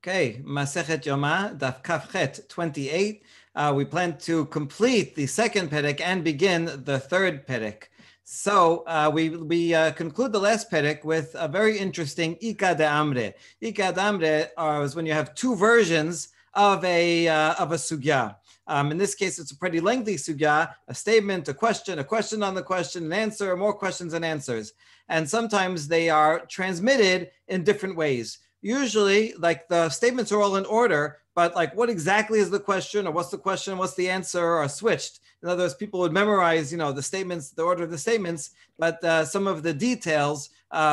Okay, Masechet Yoma, Daf Kafchet 28. We plan to complete the second perek and begin the third perek. So we conclude the last perek with a very interesting Ika de Amre. Ika de Amre is when you have two versions of a sugya. In this case, it's a pretty lengthy sugya, a statement, a question on the question, an answer, more questions and answers. And sometimes they are transmitted in different ways. Usually, like the statements are all in order, but like what exactly is the question, or what's the question, what's the answer, are switched. In other words, people would memorize, the statements, the order of the statements, but some of the details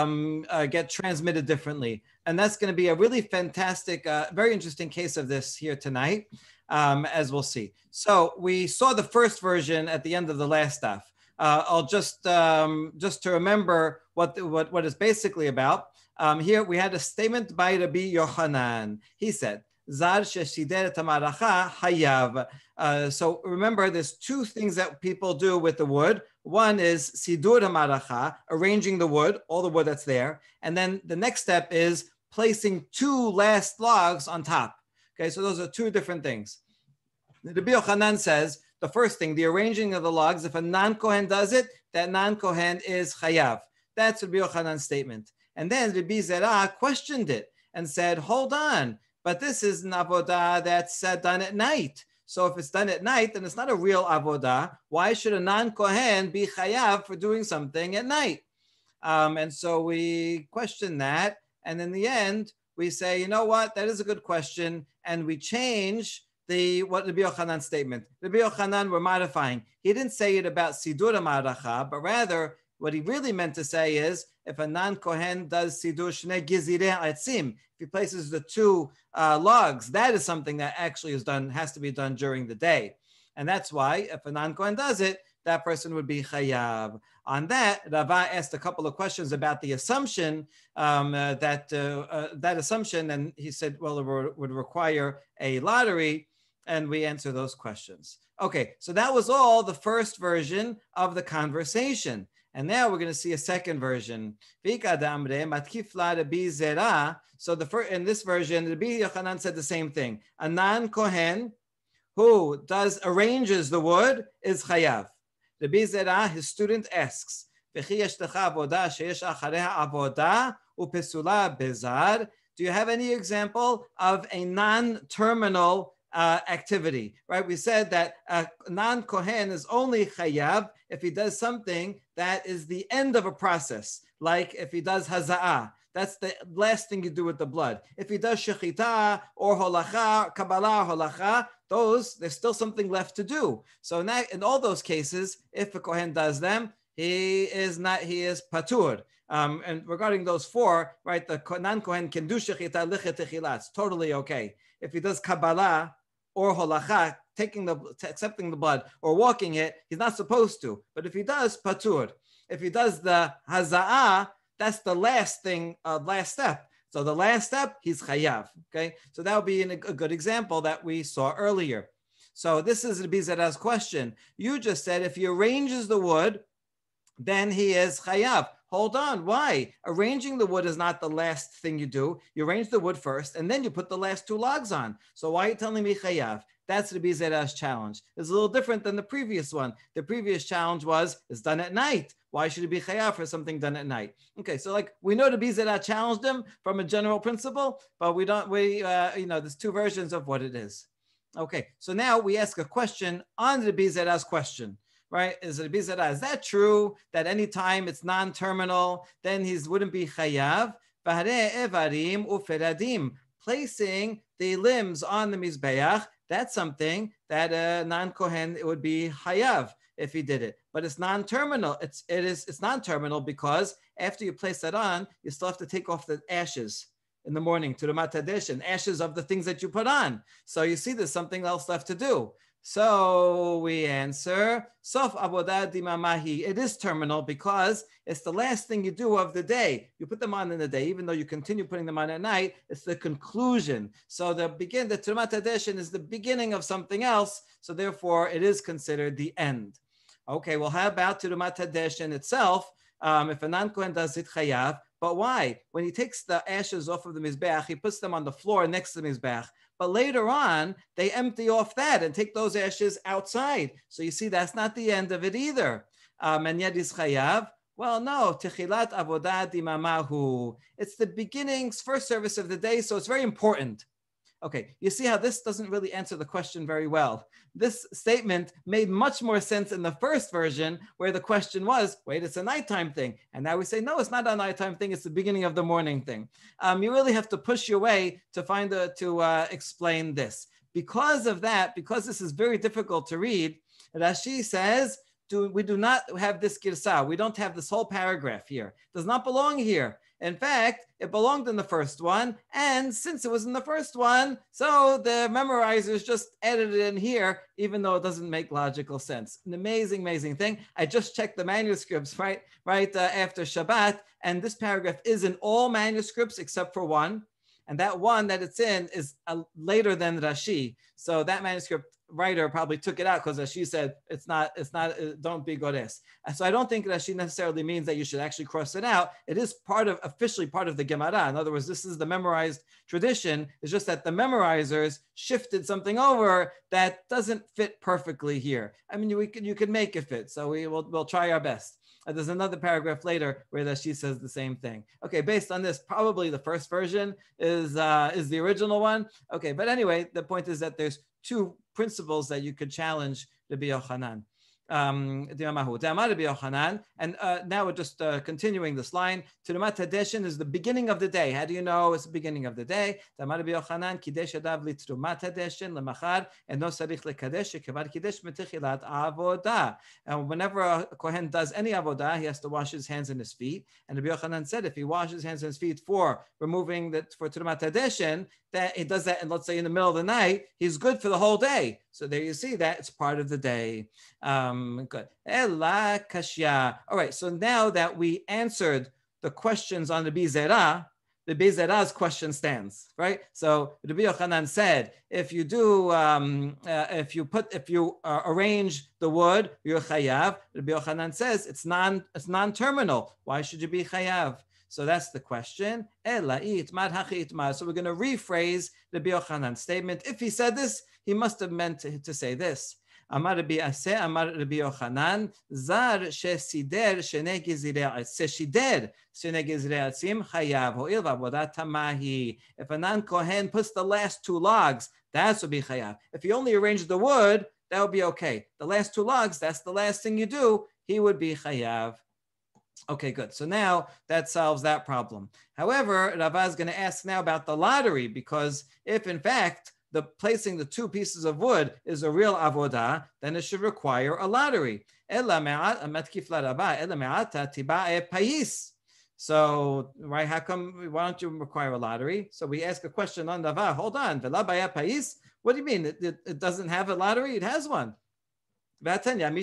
get transmitted differently. And that's going to be a really fantastic, very interesting case of this here tonight, as we'll see. So we saw the first version at the end of the last daf. I'll just to remember what it's basically about. Here we had a statement by Rabbi Yochanan. He said, "Zar sheshider tamaracha hayav." So remember, there's two things that people do with the wood. One is sidur tamaracha, arranging the wood, all the wood that's there, and then the next step is placing two last logs on top. Okay, so those are two different things. Rabbi Yochanan says the first thing, the arranging of the logs. If a non-kohen does it, that non-kohen is chayav. That's Rabbi Yochanan's statement. And then Rabbi Zerah questioned it and said, hold on, but this is an avodah that's done at night. So if it's done at night, then it's not a real avodah. Why should a non-kohen be chayav for doing something at night? And so we question that. And in the end, we say, you know what, that is a good question. And we change what Rabbi Yochanan's statement. Rabbi Yochanan, we're modifying. He didn't say it about Sidur Maracha, but rather what he really meant to say is, if a non-Kohen does Sidur Shnei Gizirei Etzim, if he places the two logs, that is something that actually has to be done during the day. And that's why, if a non-Kohen does it, that person would be chayav. On that, Rava asked a couple of questions about the assumption that assumption, and he said, well, it would require a lottery, and we answer those questions. Okay, so that was all the first version of the conversation. And now we're going to see a second version. So in this version, Rabbi Yochanan said the same thing. A non-Kohen who arranges the wood is chayav. Rabbi Zerah, his student, asks, do you have any example of a non-terminal activity, right? We said that a non-Kohen is only chayav if he does something that is the end of a process, like if he does haza'ah. That's the last thing you do with the blood. If he does shechita or holacha, kabbalah, holacha, there's still something left to do. So in all those cases, if a Kohen does them, he is patur. And regarding those four, right, the non-Kohen can do shechita, lichet, techilah. It's totally okay. If he does kabbalah or holacha, accepting the blood or walking it, he's not supposed to. But if he does, patur. If he does the haza'ah, that's the last step. So the last step, he's chayav. Okay, so that would be a good example that we saw earlier. So this is Rabbi Zerah's question. You just said if he arranges the wood, then he is chayav. Hold on, why? Arranging the wood is not the last thing you do. You arrange the wood first, and then you put the last two logs on. So why are you telling me chayav? That's Rabbi Zerah's challenge. It's a little different than the previous one. The previous challenge was, it's done at night. Why should it be chayav for something done at night? Okay, so we know Rabbi Zerah challenged him from a general principle, but there's two versions of what it is. Okay, so now we ask a question on Rabbi Zerah's question, right? Is that true that anytime it's non-terminal, then he wouldn't be chayav? Evarim uferadim, placing the limbs on the mizbeach, that's something that a non-Kohen would be chayav if he did it. But it's non-terminal. It's non-terminal because after you place that on, you still have to take off the ashes in the morning to the Matadesh, and ashes of the things that you put on. So you see there's something else left to do. So we answer, Sof Avodah Dimamahi. It is terminal because it's the last thing you do of the day. You put them on in the day, even though you continue putting them on at night, it's the conclusion. So the Terumat Hadeshin is the beginning of something else. So therefore it is considered the end. Okay, well, how about Terumat Hadeshin itself? If a non-Kohen does it chayav, But why? When he takes the ashes off of the Mizbeach, he puts them on the floor next to the Mizbeach. But later on, they empty off that and take those ashes outside. So you see, that's not the end of it either. And yet is chayav. Well, no, techilat avodah dimamahu. It's the beginnings, first service of the day, so it's very important. Okay, you see how this doesn't really answer the question very well. This statement made much more sense in the first version where the question was, wait, it's a nighttime thing. And now we say, no, it's not a nighttime thing. It's the beginning of the morning thing. You really have to push your way to explain this. Because of that, because this is very difficult to read, Rashi says, we do not have this girsah. We don't have this whole paragraph here. It does not belong here. In fact, it belonged in the first one. And since it was in the first one, so the memorizers just added it in here, even though it doesn't make logical sense. An amazing, amazing thing. I just checked the manuscripts right after Shabbat. And this paragraph is in all manuscripts except for one. And that one that it's in is later than Rashi. So that manuscript writer probably took it out because Rashi said it's not, don't be Gores. So I don't think Rashi necessarily means that you should actually cross it out. It is officially part of the Gemara. In other words, this is the memorized tradition. It's just that the memorizers shifted something over that doesn't fit perfectly here. I mean, you can make it fit. So we'll try our best. There's another paragraph later where Rashi says the same thing. Okay, based on this, probably the first version is the original one. Okay, but anyway, the point is that there's two principles that you could challenge Rabbi Yochanan. And now we're just continuing this line. Terumat Hadeshin is the beginning of the day. How do you know it's the beginning of the day? Whenever a Kohen does any avodah, he has to wash his hands and his feet. And Rabbi Yochanan said, if he washes his hands and his feet for removing that for Terumat Hadeshin, that he does that, and let's say in the middle of the night, he's good for the whole day. So there you see that it's part of the day. Good. Ela kashya. All right. So now that we answered the questions on the Bizera, the Bizera's question stands, right? So Rabbi Yochanan said, if you arrange the wood, you're chayav. Rabbi Yochanan says it's non-terminal. Why should you be chayav? So that's the question. So we're going to rephrase Rabbi Yochanan's statement. If he said this, he must have meant to say this. Amar Rabbi Aseh, Amar Rabbi Yochanan, Zar shesider shene gezirei atzim chayav ho'il v'avodat tamahi. If a non-Kohen puts the last two logs, that would be chayav. If he only arranged the wood, that would be okay. The last two logs, that's the last thing you do, he would be chayav. Okay, good. So now that solves that problem. However, Rava is going to ask now about the lottery, because if in fact placing the two pieces of wood is a real avodah, then it should require a lottery. So, right, why don't you require a lottery? So we ask a question on Rava. Hold on. What do you mean? It doesn't have a lottery? It has one. Happens to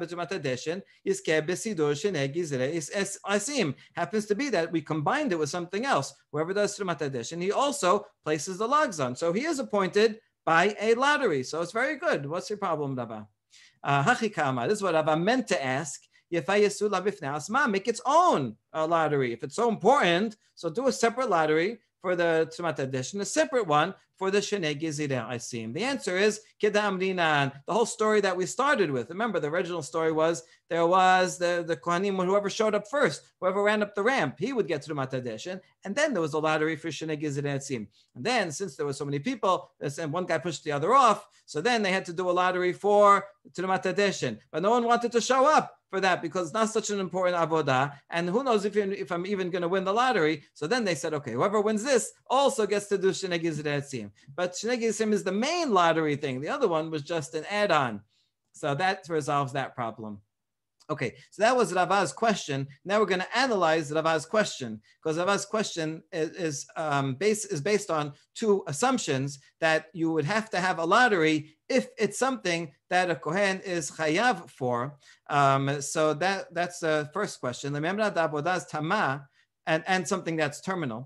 be that we combined it with something else. Whoever does Terumat Hadeshin, he also places the logs on. So he is appointed by a lottery. So it's very good. What's your problem, Rava? This is what Rava meant to ask. Make its own lottery. If it's so important, so do a separate lottery for the Terumat Hadeshin, a separate one for the Shenei Gezirei Asim. The answer is Kedam Dinan. The whole story that we started with. Remember, the original story was there was the Kohanim, whoever showed up first, whoever ran up the ramp, he would get Terumat Hadeshin, and then there was a lottery for Shenei Gezirei Asim. And then, since there were so many people, and one guy pushed the other off, so then they had to do a lottery for Terumat Hadeshin. But no one wanted to show up for that because it's not such an important avodah, and who knows if I'm even going to win the lottery. So then they said, okay, whoever wins this also gets to do Shenei Gezirei Asim. But Shenei Gezirei Asim is the main lottery thing. The other one was just an add-on. So that resolves that problem. Okay, so that was Rava's question. Now we're going to analyze Rava's question, because Rava's question is based on two assumptions: that you would have to have a lottery if it's something that a Kohen is chayav for. So that's the first question. And something that's terminal.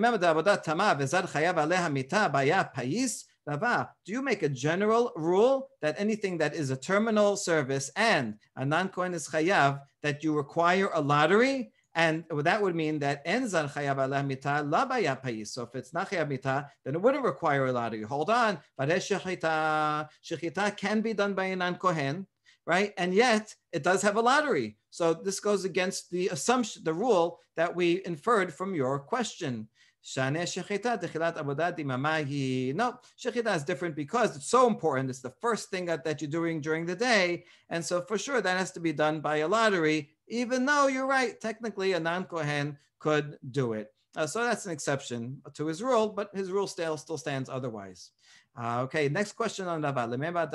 Rava, do you make a general rule that anything that is a terminal service and a non-Kohen is chayav, that you require a lottery? And that would mean that en zan chayav aleh mita la baya payis. So if it's not chayav mita, then it wouldn't require a lottery. Hold on, shechita can be done by a non-kohen, right? And yet it does have a lottery. So this goes against the assumption, the rule that we inferred from your question. No, shechita is different because it's so important. It's the first thing that you're doing during the day. And so for sure, that has to be done by a lottery, even though you're right, technically a non-Kohen could do it. So that's an exception to his rule, but his rule still stands otherwise. Okay, next question on Rava.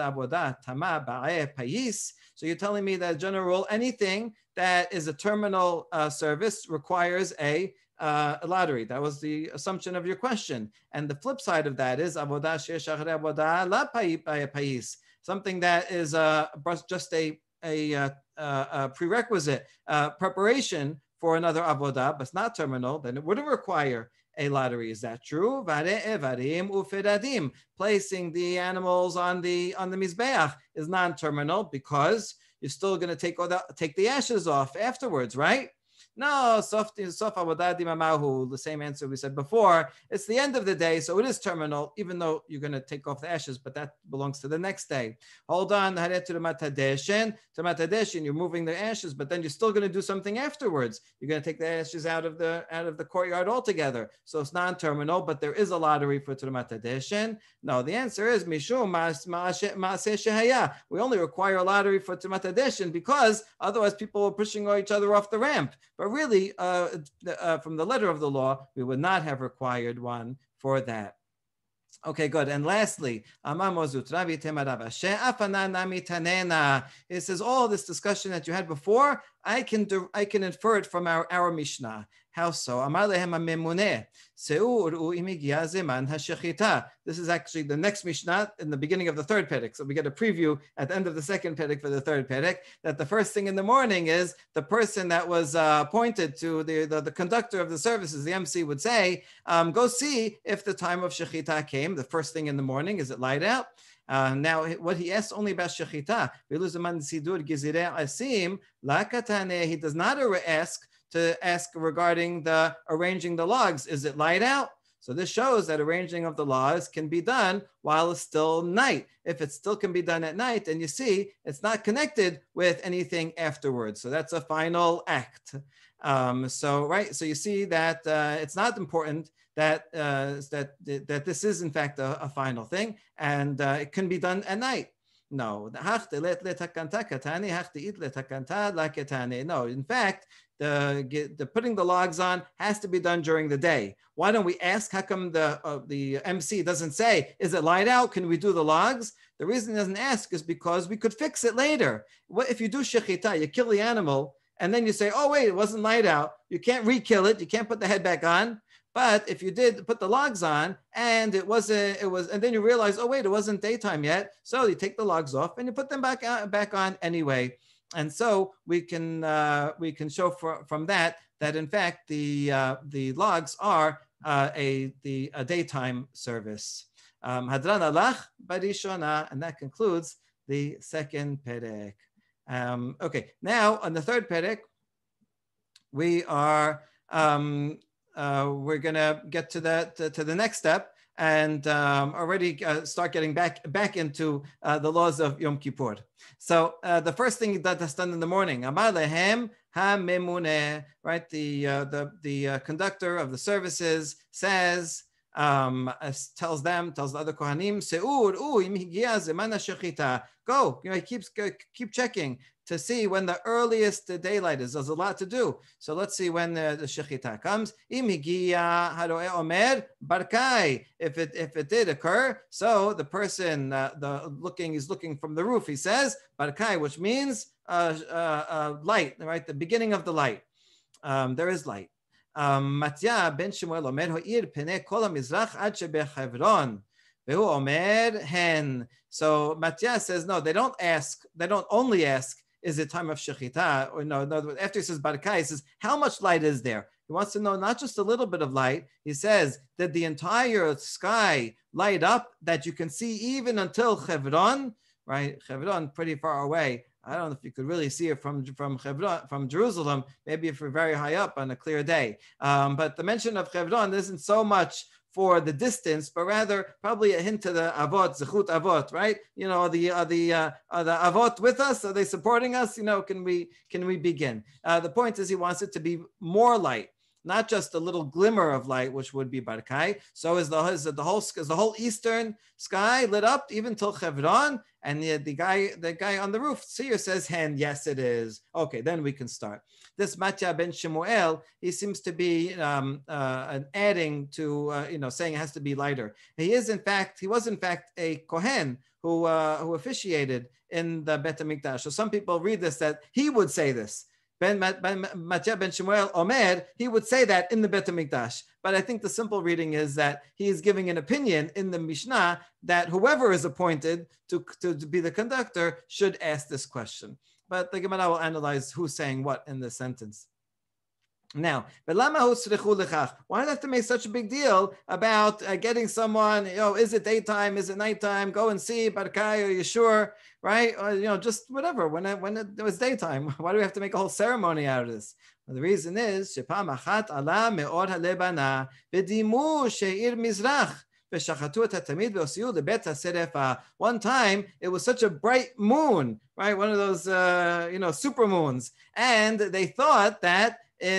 So you're telling me that general rule, anything that is a terminal service requires a lottery. That was the assumption of your question. And the flip side of that is avodah sheyesh acharei avodah la payis, something that is just a prerequisite preparation for another avodah, but it's not terminal, then it wouldn't require a lottery. Is that true? Placing the animals on the mizbeach is non-terminal because you're still going to take the ashes off afterwards, right? No, sof avodah dimamahu, the same answer we said before. It's the end of the day, so it is terminal, even though you're going to take off the ashes, but that belongs to the next day. Hold on, you're moving the ashes, but then you're still going to do something afterwards. You're going to take the ashes out of the courtyard altogether. So it's non-terminal, but there is a lottery for Terumat Hadeshin. No, the answer is Mishum Ma'aseh Shehaya. We only require a lottery for Terumat Hadeshin because otherwise people are pushing each other off the ramp. But really, from the letter of the law, we would not have required one for that. Okay, good. And lastly, it says all this discussion that you had before, I can infer it from our Mishnah. How so? This is actually the next Mishnah in the beginning of the third Perek. So we get a preview at the end of the second Perek for the third Perek, that the first thing in the morning is the person that was appointed to the conductor of the services, the MC, would say, go see if the time of Shechita came, the first thing in the morning. Is it light out? Now, what he asks only about Shechita, he does not ask regarding the arranging the logs. Is it light out? So this shows that arranging of the logs can be done while it's still night. If it still can be done at night, and you see it's not connected with anything afterwards. So that's a final act. So you see that it's not important that this is in fact a final thing, and it can be done at night. No, in fact, the putting the logs on has to be done during the day. Why don't we ask? How come the MC doesn't say, is it light out? Can we do the logs? The reason he doesn't ask is because we could fix it later. What if you do shechita, you kill the animal, and then you say, oh wait, it wasn't light out. You can't re-kill it. You can't put the head back on. But if you did put the logs on and and then you realize, oh wait, it wasn't daytime yet. So you take the logs off and you put them back on anyway. And so we can show from that in fact the logs are a daytime service. Hadran alach barishona, and that concludes the second perek. Okay, now on the third perek, we are we're gonna get to the next step and already start getting back into the laws of Yom Kippur. So the first thing that's done in the morning, Amar lehem ha-memune, right? The conductor of the services says, tells the other Kohanim, Seur, im higia zeman hashechita. Go, keep checking to see when the earliest daylight is. There's a lot to do. So let's see when the shechita comes. Im higia haroeh omer barkai. If it did occur, so the person is looking from the roof. He says barkai, which means light, right? The beginning of the light. There is light. Matya ben Shemuel omer ho'ir penei kol hamizrach ad shebechevron vehu omer hen. So Matya says no, they don't only ask, is it time of shechita? Or no, after he says barkai, he says, how much light is there? He wants to know not just a little bit of light. He says, did the entire sky light up that you can see even until Chevron, right? Chevron, pretty far away I don't know if you could really see it from Hebron, from Jerusalem, maybe if you're very high up on a clear day. But the mention of Hebron isn't so much for the distance, but rather probably a hint to the avot, zechut avot, right? Are the avot with us? Are they supporting us? Can we begin? The point is, he wants it to be more light, not just a little glimmer of light, which would be Barkai. So is the whole eastern sky lit up even till Hebron? And the guy on the roof, seer, says, "Hand, yes, it is." Okay, then we can start. This Matya ben Shemuel, he seems to be adding to, saying it has to be lighter. He was in fact a Kohen who officiated in the Bet HaMikdash. So some people read this that he would say this. Matya ben Shemuel Omer, he would say that in the Bet HaMikdash. But I think the simple reading is that he is giving an opinion in the Mishnah that whoever is appointed to be the conductor should ask this question. But the Gemara will analyze who's saying what in this sentence. Now, why do I have to make such a big deal about getting someone, is it daytime, is it nighttime, go and see, Barkai, are you sure, right? Or, just whatever, when it was daytime. Why do we have to make a whole ceremony out of this? Well, the reason is, one time it was such a bright moon, right? One of those, super moons. And they thought that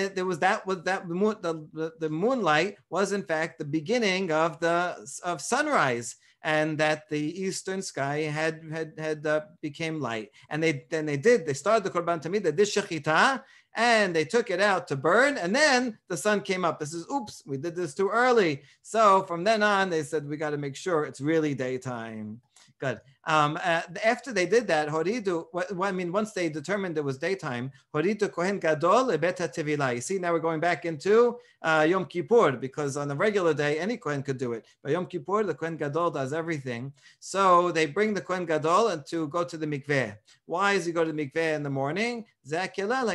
the moonlight was in fact the beginning of sunrise, and that the eastern sky had became light. And they started the Korban Tamid, they did Shechita, and they took it out to burn, and then the sun came up. This is, oops, we did this too early. So from then on, they said, we got to make sure it's really daytime. Good. After they did that, once they determined it was daytime, Horidu Kohen Gadol lebet haTevilah. You see, now we're going back into Yom Kippur, because on a regular day, any Kohen could do it. But Yom Kippur, the Kohen Gadol does everything. So they bring the Kohen Gadol and to go to the mikveh. Why does he go to the mikveh in the morning? A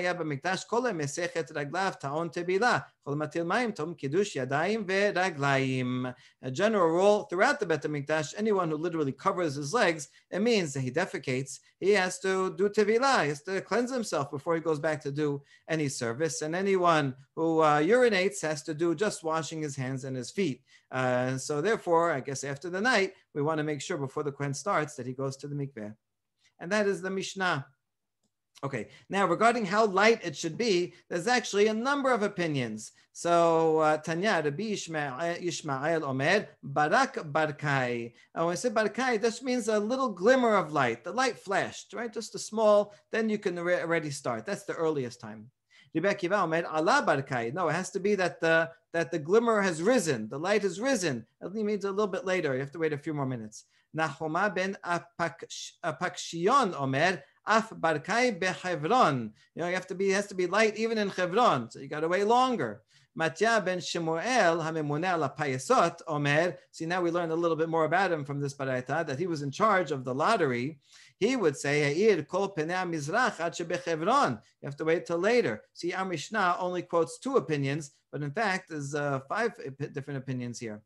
general rule throughout the Bet HaMikdash, anyone who literally covers his legs, it means that he defecates, he has to do tevilah, he has to cleanse himself before he goes back to do any service. And anyone who urinates has to do just washing his hands and his feet. So therefore, I guess after the night, we want to make sure before the Kohen starts that he goes to the mikveh. And that is the Mishnah. Okay, now regarding how light it should be, there's actually a number of opinions. So Tanya, Rabbi Yishmael Omer, Barak Barkai. When I say Barkai, this means a little glimmer of light. The light flashed, right? Just a small, then you can already start. That's the earliest time. Rabbi Akiva Omer, Allah Barkai. No, it has to be that the glimmer has risen, the light has risen. It means a little bit later. You have to wait a few more minutes. Nahoma ben Apakshion Omer, Af Barkai behevron. It has to be light even in Hebron. So you got to wait longer. Matya ben Shemuel hamemune ala payesot Omer. See, now we learned a little bit more about him from this baraita, that he was in charge of the lottery. He would say, Ha'ir kol penei mizrach ad shebechevron. You have to wait till later. See, our Mishnah only quotes 2 opinions, but in fact, there's 5 different opinions here.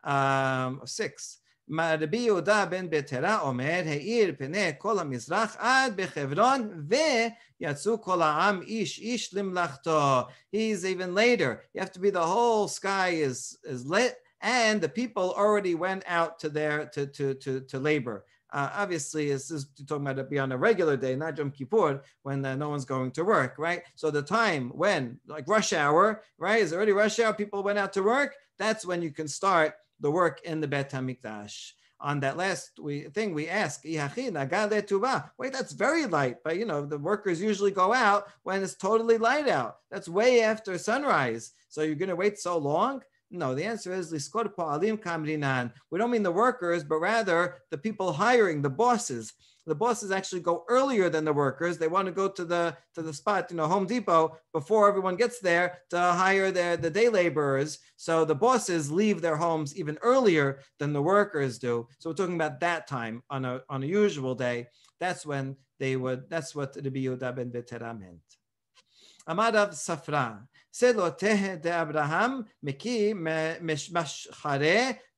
6. Rabbi Yehuda ben Betera Omer, Ha'ir penei kol hamizrach ad bechevron ve'yatzu kol ha'am ish limlachto. He's even later. You have to be the whole sky is lit, and the people already went out to labor. Obviously, this is talking about it be on a regular day, not Yom Kippur, when no one's going to work, right? So the time when, like rush hour, right, is already rush hour, people went out to work, that's when you can start the work in the Bet HaMikdash. On that last thing we ask, wait, that's very light, but the workers usually go out when it's totally light out. That's way after sunrise. So you're going to wait so long? No, the answer is liskor pa'alim kamrinan. We don't mean the workers, but rather the people hiring, the bosses. The bosses actually go earlier than the workers. They want to go to the spot, Home Depot, before everyone gets there to hire the day laborers. So the bosses leave their homes even earlier than the workers do. So we're talking about that time on a usual day. That's when they would. That's what Rabbi Yehuda ben Betera meant. Amadav Safra. Seloteh de Abraham meki meshmashare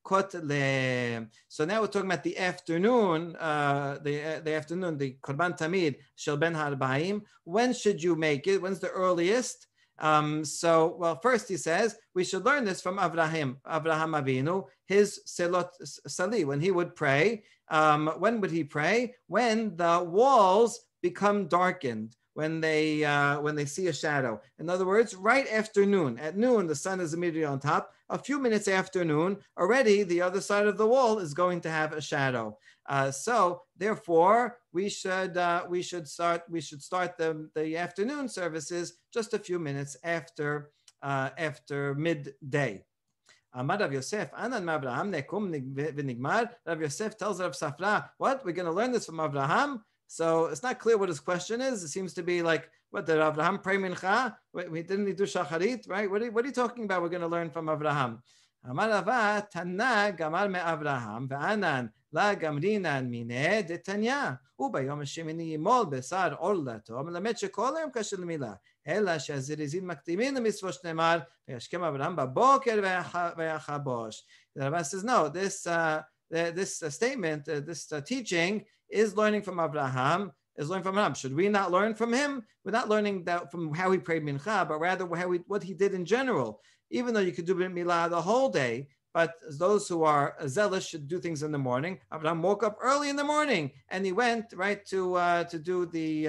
לחכות ל... So now we're talking about the afternoon, the afternoon, the Korban Tamid shel ben ha'arbaim. When should you make it? When's the earliest? Well, first he says we should learn this from Avraham Avinu, his selot sali, when he would pray. When would he pray? When the walls become darkened, when they see a shadow. In other words, right after noon. At noon, the sun is immediately on top. A few minutes after noon, already the other side of the wall is going to have a shadow. So therefore, we should start the afternoon services just a few minutes after midday. Amar Rav Yosef, Anan Avraham nekum v'nigmar. Rav Yosef tells Rav Safra, what? We're going to learn this from Avraham? So it's not clear what his question is. It seems to be like, what, did Avraham pray mincha? Didn't he do shacharit, right? What are you talking about? We're going to learn from Avraham. Amar Rava, Tana gamar me Avraham, ve'anan la gamrinan mine detanya. Ubayom hashemini yimol besar orlato, melamed shekol hayom kasher lemilah. אלא שהזריזים מקדימים למצוות שנאמר, וישכם אברהם בבוקר ויחבוש. The Rambam says, no, this statement, this teaching is learning from Abraham, Should we not learn from him? We're not learning that from how he prayed mincha, but rather what he did in general. Even though you could do milah the whole day, but those who are zealous should do things in the morning. Abraham woke up early in the morning and he went right to do the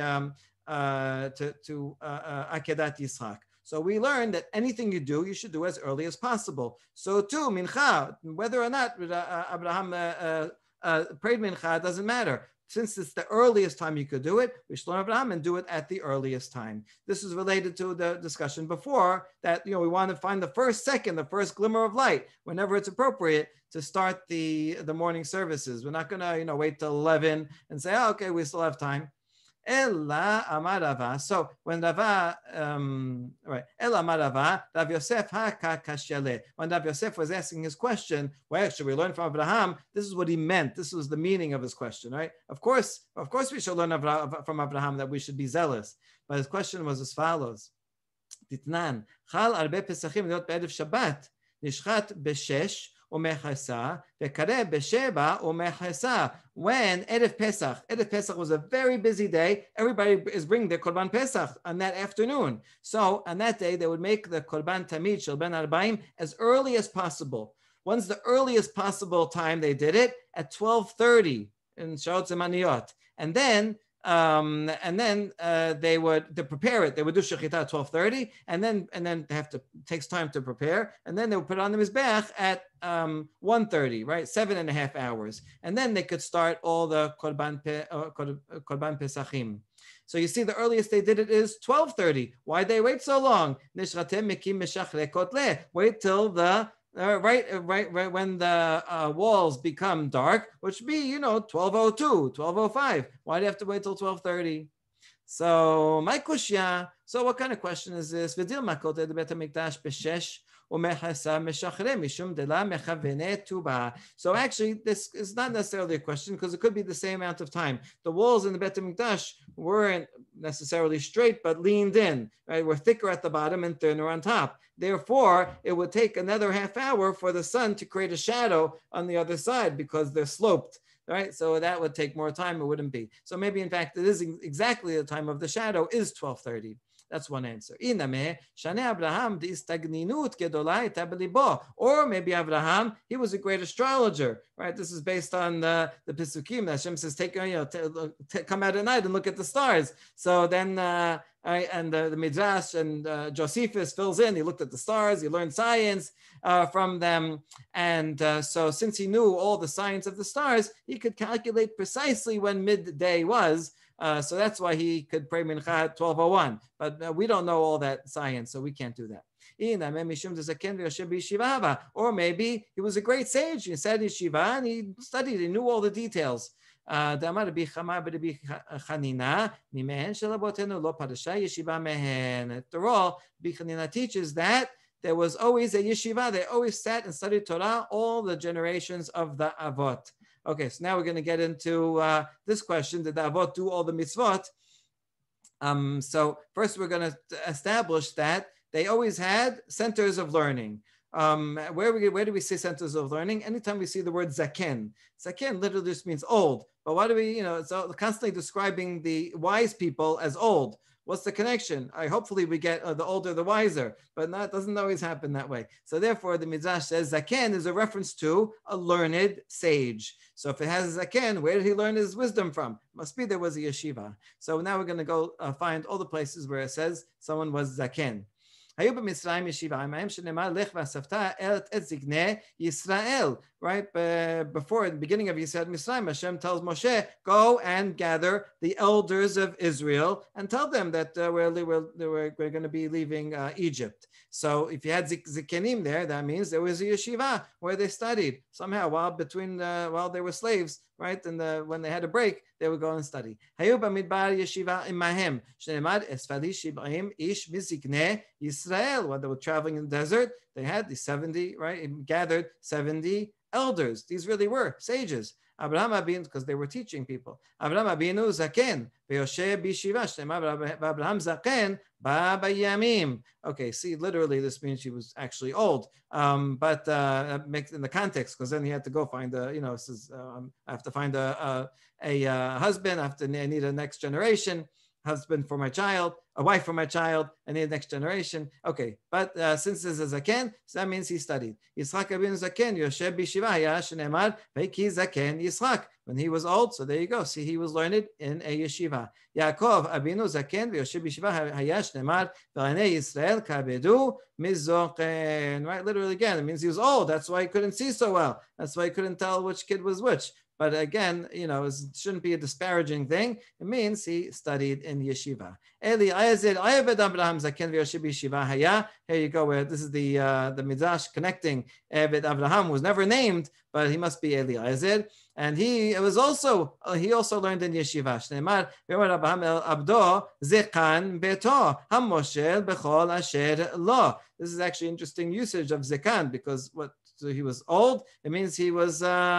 Akedat Yitzchak. So we learned that anything you do, you should do as early as possible. So too, mincha, whether or not Abraham prayed mincha, doesn't matter. Since it's the earliest time you could do it, we should learn Abraham and do it at the earliest time. This is related to the discussion before that, we want to find the first glimmer of light, whenever it's appropriate, to start the morning services. We're not going to, wait till 11 and say, oh, okay, we still have time. Ella amar Rava. So when Rava, Ella amar Rava, Rav Yosef ha-ka-kashele. When Rav Yosef was asking his question, where should we learn from Abraham? This is what he meant. This was the meaning of his question, right? Of course, we should learn from Abraham that we should be zealous. But his question was as follows: Titnan chal arbe pesachim liot be'erev Shabbat nishchat b'shesh. When Erev Pesach was a very busy day, everybody is bringing their Korban Pesach on that afternoon. So on that day, they would make the Korban Tamid Shel Ben Arbaim as early as possible. When's the earliest possible time they did it? At 12:30 in Shaot Zemaniyot. And then they would prepare it. They would do shechita at 12:30, and then they have to takes time to prepare, and then they would put it on the mizbeach at 1:30, right, 7.5 hours, and then they could start all the korban pesachim. So you see, the earliest they did it is 12:30. Why they wait so long? Wait till the right when the walls become dark, which would be 12:02, 12:05. Why do you have to wait till 12:30? So my kushya. So what kind of question is this? V'dil makot et bet hamikdash b'shesh u'mechasa meshachre mishum dela mechavene tuba. So actually, this is not necessarily a question because it could be the same amount of time. The walls in the Bet HaMikdash weren't necessarily straight, but leaned in. Right, were thicker at the bottom and thinner on top. Therefore, it would take another half hour for the sun to create a shadow on the other side because they're sloped. Right, so that would take more time. It wouldn't be. So maybe, in fact, it is exactly the time of the shadow is 12:30. That's one answer. Or maybe Abraham, he was a great astrologer, right? This is based on the Pesukim. Hashem says, come out at night and look at the stars. So then, and the Midrash and Josephus fills in. He looked at the stars. He learned science from them. And so since he knew all the science of the stars, he could calculate precisely when midday was. So that's why he could pray mincha at 12:01. But we don't know all that science, so we can't do that. Or maybe he was a great sage. He sat in yeshiva and he studied. He knew all the details. After all, Bichanina teaches that there was always a yeshiva. They always sat and studied Torah, all the generations of the Avot. Okay, so now we're going to get into this question: did the Avot do all the mitzvot? So first we're going to establish that they always had centers of learning. Where do we say centers of learning? Anytime we see the word zaken. Zaken literally just means old. But why do we, it's constantly describing the wise people as old. What's the connection? Hopefully we get the older, the wiser, but it doesn't always happen that way. So therefore, the Midrash says zaken is a reference to a learned sage. So if it has a zaken, where did he learn his wisdom from? Must be there was a yeshiva. So now we're going to go find all the places where it says someone was zaken. Right? Before, in the beginning of Yisrael Mitzrayim, Hashem tells Moshe, go and gather the elders of Israel and tell them that we're going to be leaving Egypt. So if you had Zikenim there, that means there was a yeshiva where they studied. Somehow, while they were slaves, right? And when they had a break, they would go and study. Hayu b'midbar yeshiva imahem. Shneimad esfali shib'im ish miziknei Yisrael. When they were traveling in the desert, they had the 70, right? Gathered 70 elders. These really were sages. Abraham Abinu, because they were teaching people. Abraham Abinu zaken, ve'yoshe b'shiva, shneimad Abraham zaken, ba bayamim. Okay, see, literally this means she was actually old. But makes in the context, because then he had to go find I have to find a husband, I need a next generation. Husband for my child, a wife for my child, and the next generation. Okay, but since this is a zaken, so that means he studied. Yitzchak Abinu zaken, Yoshe b'shiva haya shenemar ve'ki zaken Yitzchak. When he was old, so there you go. See, he was learned in a yeshiva. Yaakov Abinu zaken ve'Yoshe b'shiva haya shenemar ve'anei Yisrael kabedu mizochen. Right, literally again, it means he was old. That's why he couldn't see so well. That's why he couldn't tell which kid was which. But again, it shouldn't be a disparaging thing. It means he studied in yeshiva. Here you go. Where this is the Midrash connecting Eved Abraham was never named, but he must be Eliezer, and he also learned in yeshiva. Shneimar Abraham el Abdo Zekan Beto Hamoshel Bechol Asher Lo. This is actually interesting usage of Zekan because he was old. It means he was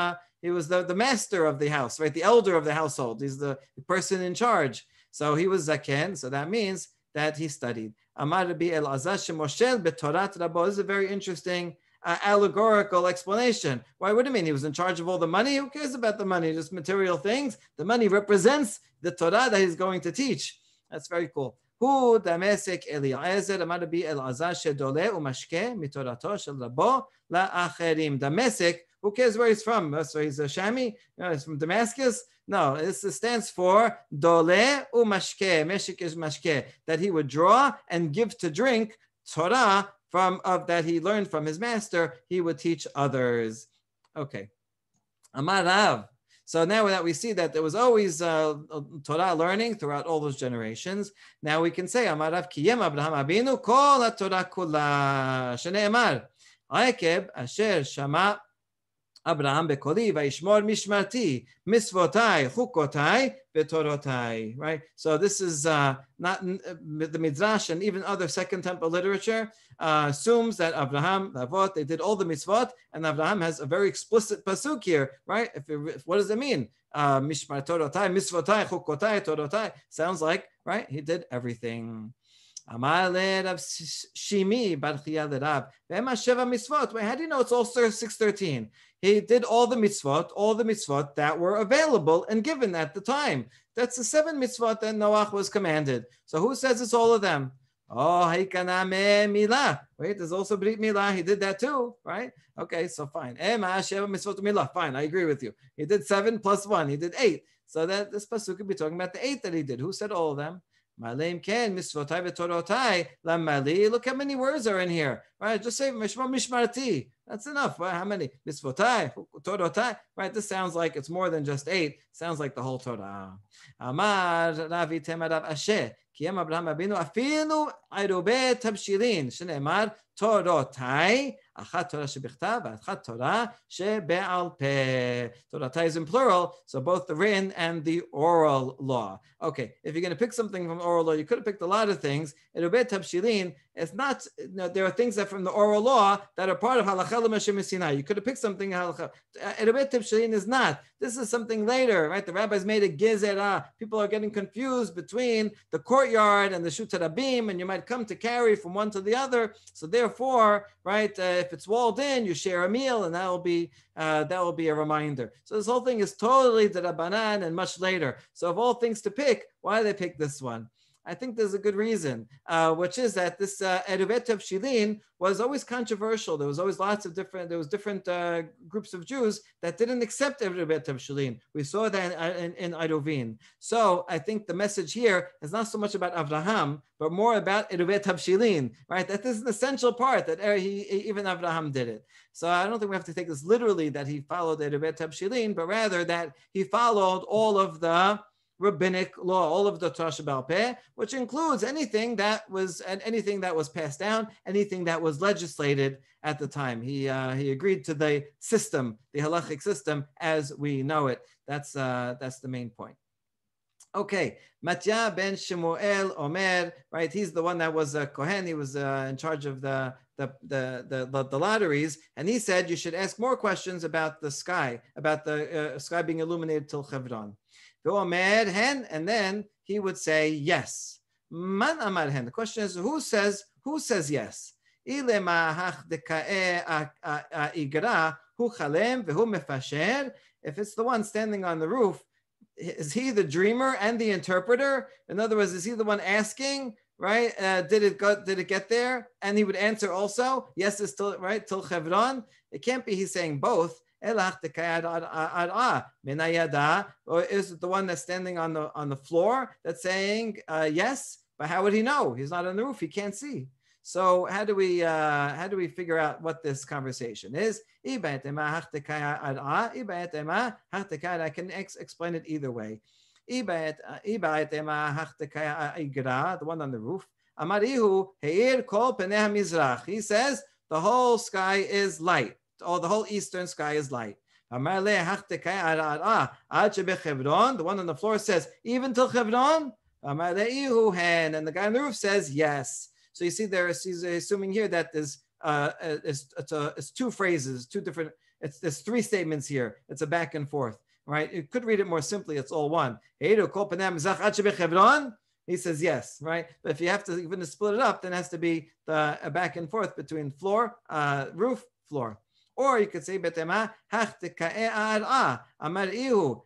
the master of the house, right? The elder of the household. He's the person in charge. So he was zaken. So that means that he studied. Amar Rabbi Elazar shemoshel betorat rabo. This is a very interesting allegorical explanation. Why would it mean he was in charge of all the money? Who cares about the money? Just material things. The money represents the Torah that he's going to teach. That's very cool. Hu damesek Eliezer amar Rabbi Elazar shedole umashke mitorato shel rabo la'acherim. Damesek. Who cares where he's from? So he's a Shami? He's from Damascus? No, this stands for Dole u'mashke. Meshik is mashke. That he would draw and give to drink Torah that he learned from his master. He would teach others. Okay. Amar Rav. So now that we see that there was always Torah learning throughout all those generations, now we can say Amar Rav kiyem Abraham Abinu kol ha-Torah kula. Shneimar. Aikeb asher shama Abraham bekoli vayishmor mishmarti misvotai chukotai betorotai. Right. So this is not the Midrash and even other Second Temple literature assumes that Abraham, Avot, they did all the mitzvot, and Abraham has a very explicit pasuk here. Right. What does it mean? Mishmar torotai misvotai chukotai torotai. Sounds like right. He did everything. Amar le Rav Shimi bar Chiya le Rav ve'ema sheva mitzvot. How do you know it's all 613? He did all the mitzvot that were available and given at the time. That's the 7 mitzvot that Noach was commanded. So who says it's all of them? Oh, haikana me milah. Wait, there's also Brit Milah. He did that too, right? Okay, so fine. Ema sheva mitzvot milah. Fine, I agree with you. He did 7 plus 1. He did 8. So that this pasuk could be talking about the 8 that he did. Who said all of them? Malim ken misvotai v'torotai lamali. Look how many words are in here, right? Just say mishma mishmarti. That's enough. Well, how many? Misvotai, torotai. Right? This sounds like it's more than just 8. Sounds like the whole Torah. Amar Ravi Temarav Asher. Kiyam Abraham Abinu afilu ayrobe tabshilin. Shneimar torotai. Achat Torah shebichtav, achat Torah shebe'al peh. Torotai is in plural, so both the written and the oral law. Okay, if you're going to pick something from oral law, you could have picked a lot of things. Erubet tabshilin, it's not. There are things that from the oral law that are part of halacha You could have picked something. Erubet Tavshilin is not. This is something later, right? The rabbis made a gezerah. People are getting confused between the courtyard and the Shut Rabim, and you might come to carry from one to the other. So therefore, right, if it's walled in, you share a meal, and that will be a reminder. So this whole thing is totally the Rabbanan and much later. So of all things to pick, why did they pick this one? I think there's a good reason, which is that this Erubet Tavshilin was always controversial. There was always different groups of Jews that didn't accept Erubet Tavshilin. We saw that in Eruvin. So I think the message here is not so much about Avraham, but more about Erubet Tavshilin, right? That is an essential part that even Avraham did it. So I don't think we have to take this literally that he followed Erubet Tavshilin, but rather that he followed all of the rabbinic law, all of the Torah Sheba'al Peh, which includes anything that was passed down, anything that was legislated at the time. He agreed to the system, the halachic system as we know it. That's the main point. Okay, Matya ben Shemuel Omer, right? He's the one that was a Kohen. He was in charge of the lotteries, and he said you should ask more questions about the sky, about the sky being illuminated till Chevron. And then he would say yes. Man amar hen. The question is, who says yes? If it's the one standing on the roof, is he the dreamer and the interpreter? In other words, is he the one asking? Right? Did it get there? And he would answer also, yes, it's still right till Chevron. It can't be he's saying both. Or is it the one that's standing on the floor that's saying yes? But how would he know? He's not on the roof. He can't see. So how do we figure out what this conversation is? I can explain it either way. The one on the roof. He says the whole sky is light. Or the whole eastern sky is light. The one on the floor says, even till Chevron? And the guy on the roof says, yes. So you see, he's assuming here that there's it's two phrases, there's three statements here. It's a back and forth, right? You could read it more simply. It's all one. He says yes, right? But if you have to even split it up, then it has to be a back and forth between floor, roof, floor. Or you could say betema hachteka'e amar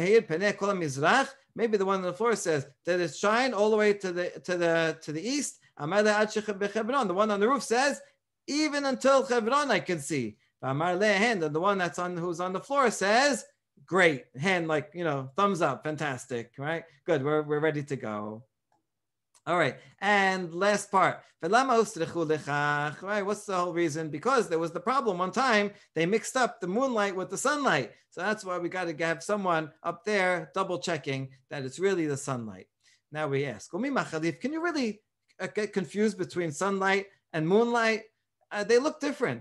maybe the one on the floor says that it shine all the way to the east. The one on the roof says even until Chevron I can see. And the one who's on the floor says great, hand like thumbs up, fantastic, right? Good, we're ready to go. All right, and last part. Right, what's the whole reason? Because there was the problem one time, they mixed up the moonlight with the sunlight. So that's why we got to have someone up there double checking that it's really the sunlight. Now we ask, can you really get confused between sunlight and moonlight? They look different.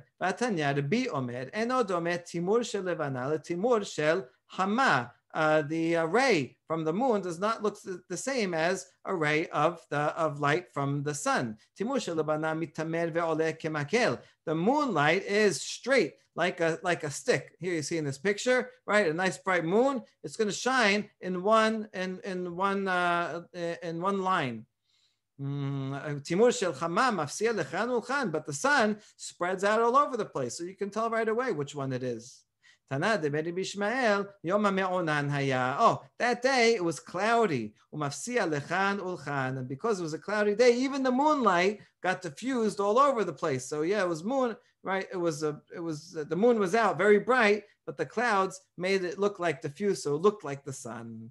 The ray from the moon does not look the same as a ray of light from the sun. The moonlight is straight like a stick. Here you see in this picture, right? A nice bright moon. It's going to shine in one line. But the sun spreads out all over the place, so you can tell right away which one it is. Oh, that day it was cloudy. And because it was a cloudy day, even the moonlight got diffused all over the place. So yeah, it was moon, right? The moon was out very bright, but the clouds made it look like diffuse, so it looked like the sun.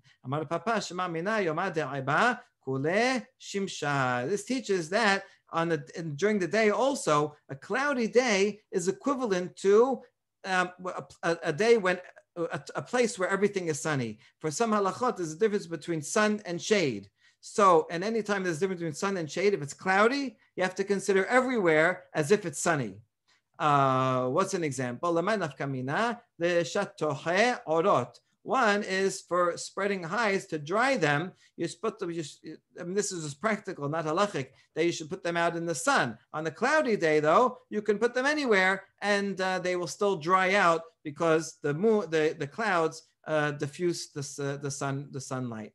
This teaches that during the day also, a cloudy day is equivalent to a day when a place where everything is sunny. For some halachot, there's a difference between sun and shade. So, and anytime there's a difference between sun and shade, if it's cloudy, you have to consider everywhere as if it's sunny. What's an example? One is for spreading hides to dry them. You put them. This is just practical, not halachic. That you should put them out in the sun. On a cloudy day, though, you can put them anywhere, and they will still dry out because the clouds diffuse the sunlight.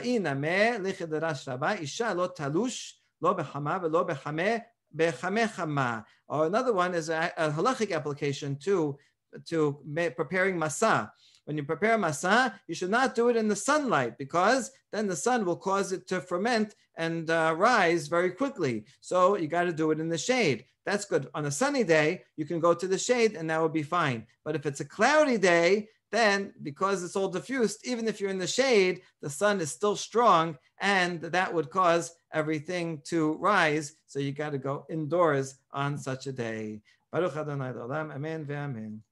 Or another one is a halachic application to preparing masa. When you prepare masa, you should not do it in the sunlight because then the sun will cause it to ferment and rise very quickly. So you got to do it in the shade. That's good. On a sunny day, you can go to the shade and that would be fine. But if it's a cloudy day, then because it's all diffused, even if you're in the shade, the sun is still strong and that would cause everything to rise. So you got to go indoors on such a day. Baruch Adonai L'olam. Amen ve'amen.